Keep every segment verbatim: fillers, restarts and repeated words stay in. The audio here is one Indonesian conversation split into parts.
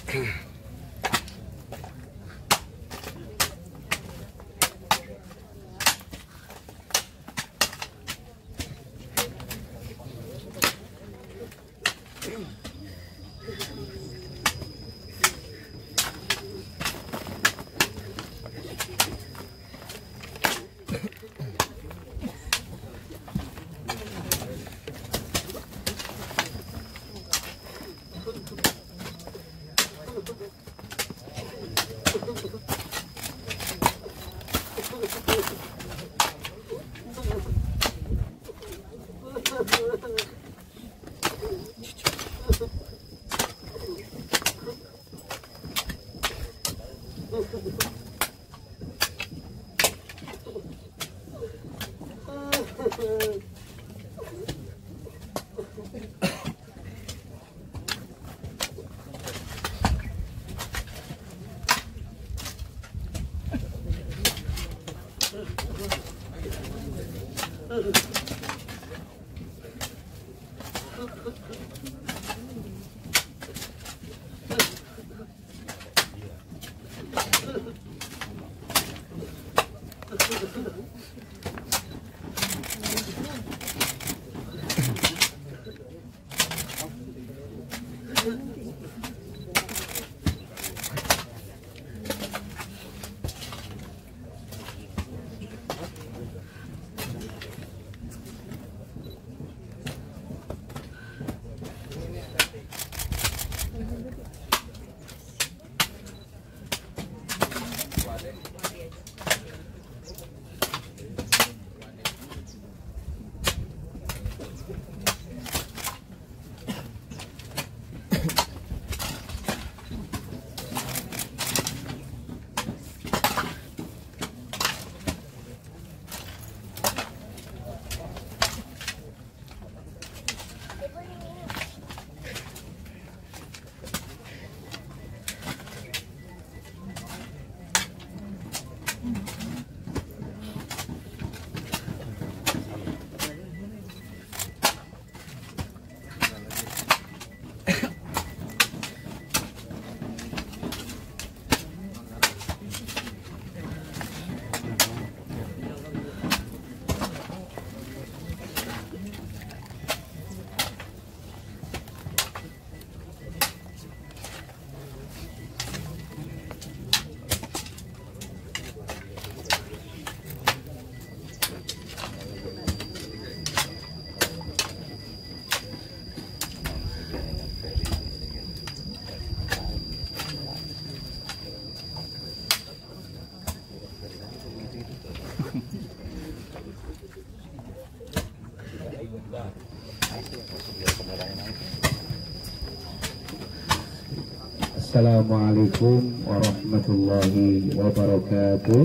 Assalamualaikum warahmatullahi wabarakatuh.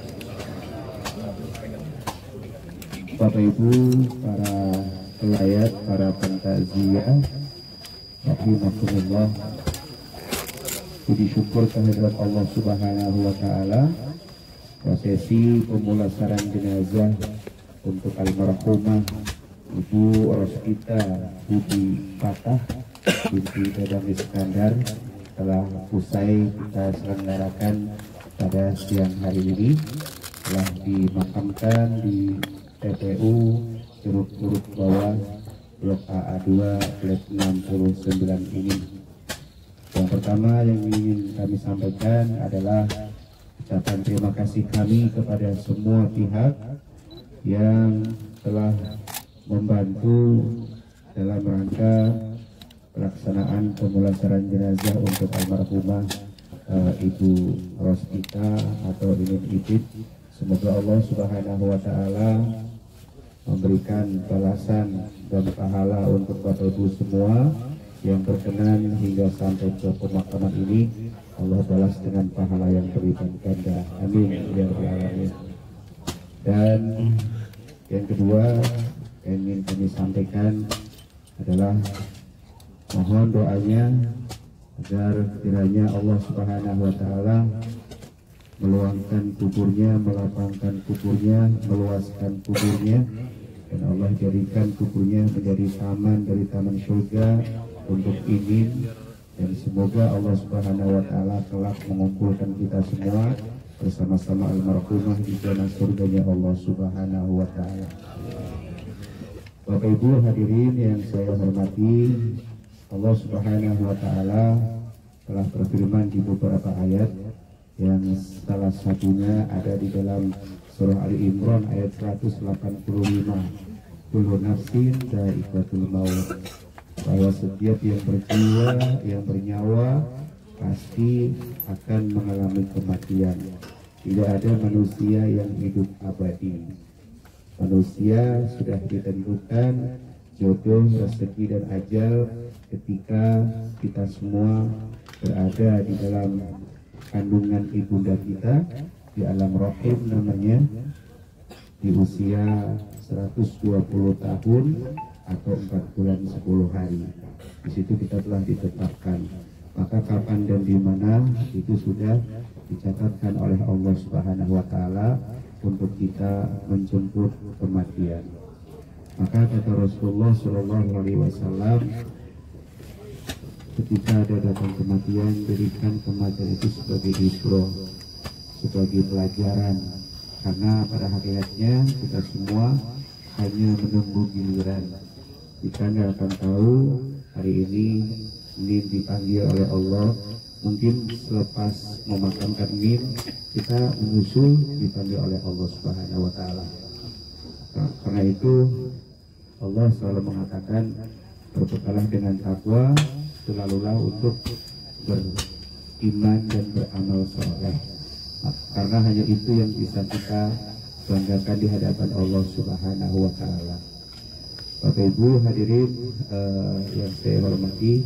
Bapak Ibu, para pelayat, para pentakziah, rahimakumullah. Puji syukur kehadirat Allah Subhanahu wa taala. Prosesi pemulasaran jenazah untuk almarhumah Ibu Roskita Budi Fatah binti Dadang Iskandar telah usai kita selenggarakan pada siang hari ini, telah dimakamkan di T P U Curug Curug Bawah Blok A A dua Blok enam puluh sembilan ini. Yang pertama yang ingin kami sampaikan adalah ucapan terima kasih kami kepada semua pihak yang telah membantu dalam rangka pelaksanaan pemulasaran jenazah untuk almarhumah uh, Ibu Roskita atau Imin Ipit. Semoga Allah Subhanahu wa taala memberikan balasan dan pahala untuk Bapak Ibu semua yang berkenan hingga sampai ke pemakaman ini. Allah balas dengan pahala yang berlipat ganda. Amin ya rabbal alamin. Dan yang kedua yang ingin kami sampaikan adalah mohon doanya agar kiranya Allah Subhanahu wa taala meluangkan kuburnya, melapangkan kuburnya, meluaskan kuburnya, dan Allah jadikan kuburnya menjadi taman dari taman surga untuk Imin dan semoga Allah Subhanahu wa taala kelak mengumpulkan kita semua bersama-sama almarhumah di jannah surganya Allah Subhanahu wa taala. Bapak Ibu hadirin yang saya hormati, Allah Subhanahu wa taala telah berfirman di beberapa ayat yang salah satunya ada di dalam surah Ali Imran ayat seratus delapan puluh lima. Kullu nafsin dha'iqatul maut, bahwa setiap yang berjiwa, yang bernyawa pasti akan mengalami kematian. Tidak ada manusia yang hidup abadi. Manusia sudah ditentukan jodoh, rezeki dan ajal ketika kita semua berada di dalam kandungan ibunda kita di alam rahim namanya, di usia seratus dua puluh tahun atau empat bulan sepuluh hari. Di situ kita telah ditetapkan. Maka kapan dan di mana itu sudah dicatatkan oleh Allah Subhanahu wa taala untuk kita menjemput kematian. Maka kata Rasulullah Shallallahu alaihi wasallam, ketika ada datang kematian, berikan kematian itu sebagai ibroh, sebagai pelajaran, karena pada hakikatnya kita semua hanya menunggu giliran. Kita nggak akan tahu hari ini Nin dipanggil oleh Allah, mungkin selepas memakamkan Nin kita menyusul dipanggil oleh Allah Subhanahu wa taala. Nah, karena itu Allah selalu mengatakan berbekalah dengan takwa, selalulah untuk beriman dan beramal soleh, karena hanya itu yang bisa kita banggakan di hadapan Allah Subhanahu wa taala. Bapak Ibu hadirin uh, yang saya hormati,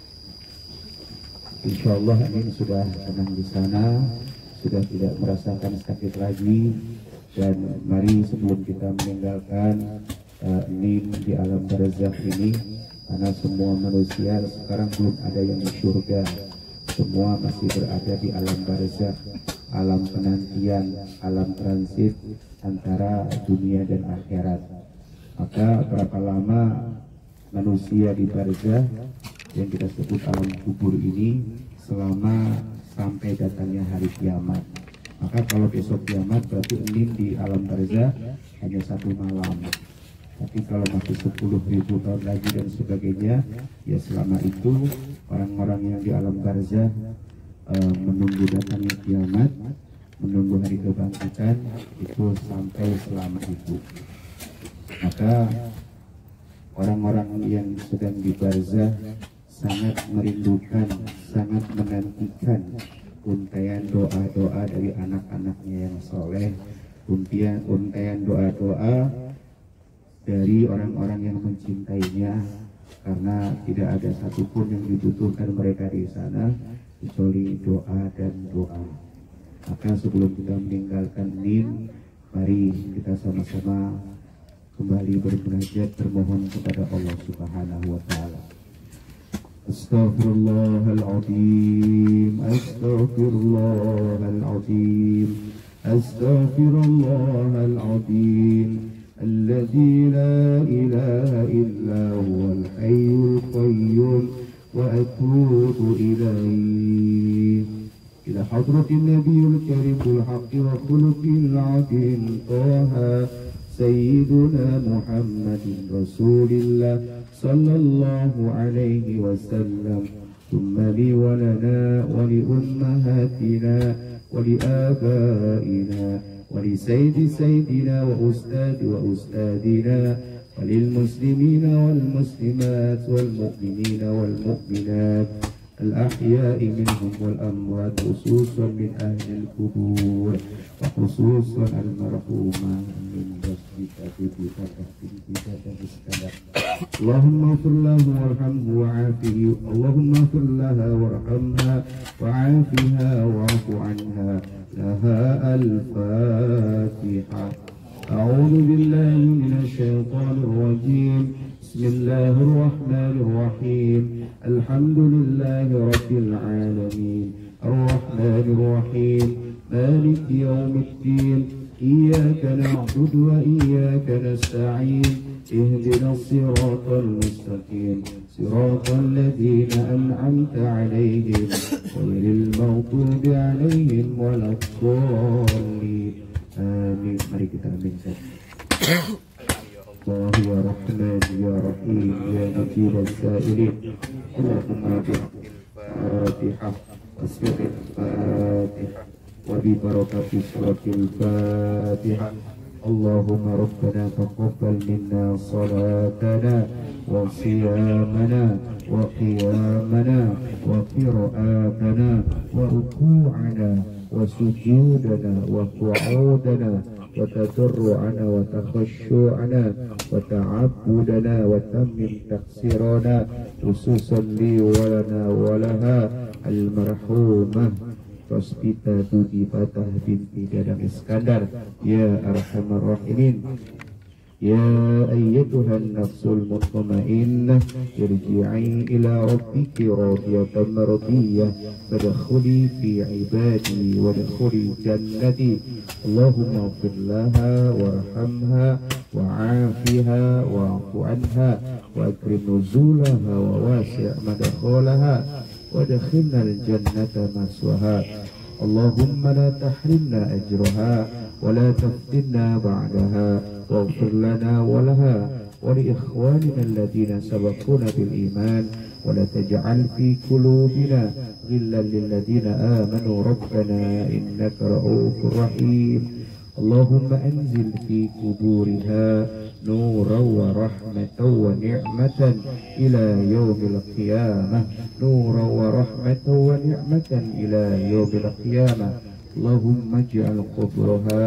insya Allah ini sudah tenang di sana, sudah tidak merasakan sakit lagi, dan mari sebelum kita meninggalkan uh, Nin di alam barzakh ini, karena semua manusia sekarang belum ada yang di surga, semua masih berada di alam barzakh, alam penantian, alam transit antara dunia dan akhirat. Maka berapa lama manusia di barzakh yang kita sebut alam kubur ini? Selama sampai datangnya hari kiamat. Maka kalau besok kiamat berarti Nin di alam barzakh hanya satu malam. Tapi kalau masih sepuluh ribu tahun lagi dan sebagainya, ya selama itu orang-orang yang di alam barzakh uh, menunggu datangnya kiamat, menunggu hari kebangkitan, itu sampai selama itu. Maka orang-orang yang sedang di barzakh sangat merindukan, sangat menantikan untaian doa-doa dari anak-anaknya yang soleh, untian, untaian doa-doa dari orang-orang yang mencintainya, karena tidak ada satupun yang dibutuhkan mereka di sana kecuali doa dan doa. Maka sebelum kita meninggalkan Nin, mari kita sama-sama kembali bermunajat, bermohon kepada Allah Subhanahu wa taala. Astaghfirullahaladzim, astaghfirullahaladzim, astaghfirullahaladzim, alladzi la ilaha illa huwal hayyul qayyum wa atubu ilaih. Ila hadratin nabiyil karimul haqqi wa khuluqil azim Taha Sayyiduna Muhammadin Rasulillah sallallahu alaihi wasallam. Thumma li walana wa li ummahatina wa li abaina wa li sayyidi sayyidina wa ustadi wa ustadina wa lil muslimina wal muslimat wal mu'minina wal mu'minat الأحياء منهم والأموات خصوصا من أهل القبور وخصوصا المرحومة من رسلك بفتحك السلام. اللهم اغفر له وارحمه وعافه، اللهم اغفر لها وارحمها وعافها واعف عنها. لها الفاتحة. أعوذ بالله من الشيطان الرجيم. بسم الله الرحمن الرحيم. الحمد لله رب العالمين الرحمن الرحيم مالك يوم الدين إياك نعبد وإياك نستعين اهدنا الصراط المستقيم صراط الذين أنعمت عليهم غير المغضوب عليهم ولا الضالين آمين. Mari kita aminkan. Allah ya Rahman ya Rahim ya Mujib al-Sa'ilin Allahumma bi'al-Fatihah wasfiril Fatihah wa bi barakati suratil Fatihah. Allahumma rabbana taqabbal minna salatana wa siyamana wa qiyamana wa qira'atana wa ruku'ana wa sujudana wa qu'udana wa tadarru'ana wa takhashu'ana wa ta'abbudana wa tammim taksirana khususan li walana walaha al-marhumah Rospita Dudi Fatah binti Dadang Iskandar ya Arhamar Rahimin. Ya ayyatuhan nafsul mutmainnah irji'i ila rabbiki radiyatan mardiyah fadkhuli fi ibadi wadkhuli jannati. Allahumma ighfir laha warhamha wa'afiha wa'fu anha wa akrim nuzulaha wa wasi' madkhalaha wadkhilna al-jannata maswaha. Allahumma la tahrimna ajraha wa la taftinna ba'daha واغفر لنا ولها ولإخواننا الذين سبقونا بالإيمان ولا تجعل في قلوبنا غلا للذين آمنوا ربنا إنك رؤوف رحيم. اللهم أنزل في قبورها نورا ورحمة ونعمة إلى يوم القيامة نورا ورحمة ونعمة إلى يوم القيامة. اللهم اجعل قبرها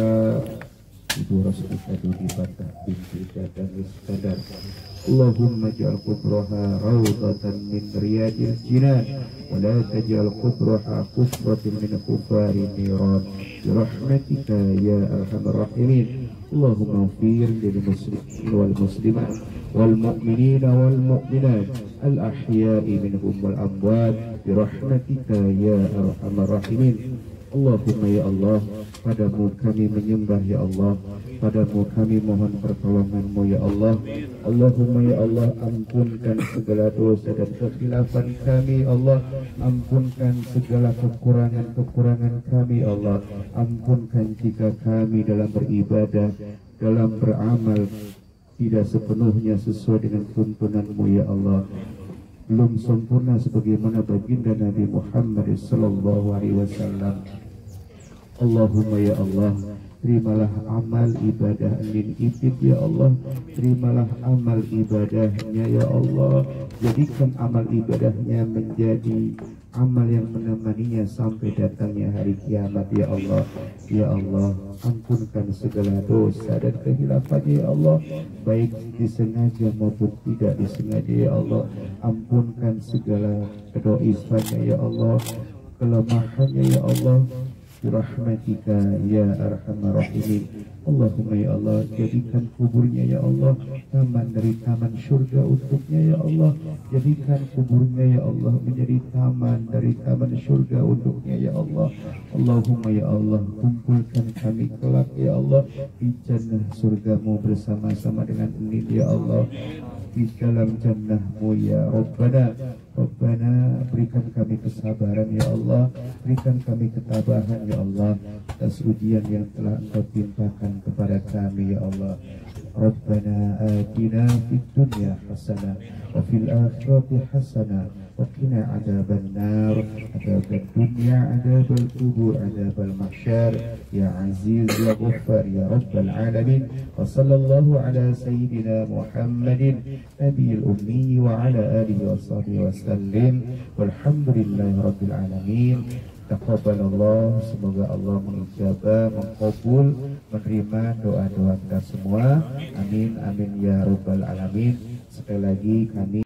Ibu Rasulullah Dudi Fatah binti Dadang Iskandar. Allahumma ja'al qubraha rawdatan min riyadil jinan wa la taj'al qubraha kufratan min kufari niran birahmatika ya arhamar rahimin. Allahumma ighfir lil muslimin wal muslimat wal mu'minina wal mu'minat al ahya'i minhum wal amwat birahmatika ya arhamar rahimin. Allahumma ya Allah, padamu kami menyembah ya Allah, padamu kami mohon pertolonganmu ya Allah. Allahumma ya Allah, ampunkan segala dosa dan kekhilafan kami Allah, ampunkan segala kekurangan-kekurangan kami Allah, ampunkan jika kami dalam beribadah, dalam beramal tidak sepenuhnya sesuai dengan tuntunanmu ya Allah, belum sempurna sebagaimana baginda Nabi Muhammad sallallahu alaihi wasallam. Allahumma ya Allah, terimalah amal ibadah Lin Ibid ya Allah, terimalah amal ibadahnya ya Allah, jadikan amal ibadahnya menjadi amal yang menemaninya sampai datangnya hari kiamat ya Allah. Ya Allah, ampunkan segala dosa dan kehilafannya ya Allah, baik disengaja maupun tidak disengaja ya Allah. Ampunkan segala kedoisannya ya Allah, kelemahannya ya Allah, birahmatika ya arhamar rahimin. Allahumma ya Allah, jadikan kuburnya ya Allah taman dari taman surga untuknya ya Allah, jadikan kuburnya ya Allah menjadi taman dari taman surga untuknya ya Allah. Allahumma ya Allah, kumpulkan kami kelak ya Allah di jannah surgamu bersama-sama dengan ini ya Allah, di dalam jannahmu ya Rabbana. Rabbana, berikan kami kesabaran ya Allah, berikan kami ketabahan ya Allah atas ujian yang telah Engkau timpakan kepada kami ya Allah. Rabbana atina fid dunya hasanah wa fil akhirati hasanah wa qina adzaban nar, adzabad dunya, adzabal kubur, adzabal mahsyar ya aziz ya ghaffar ya rabbal alamin. Wa sallallahu ala sayyidina Muhammadin nabiyil ummi wa ala alihi wa sahbihi wa sallim walhamdulillahi rabbil alamin. Taqabbalallah, semoga Allah mengijabah, mengkabul, menerima doa-doa kita semua. Amin amin ya rabbal alamin. Sekali lagi kami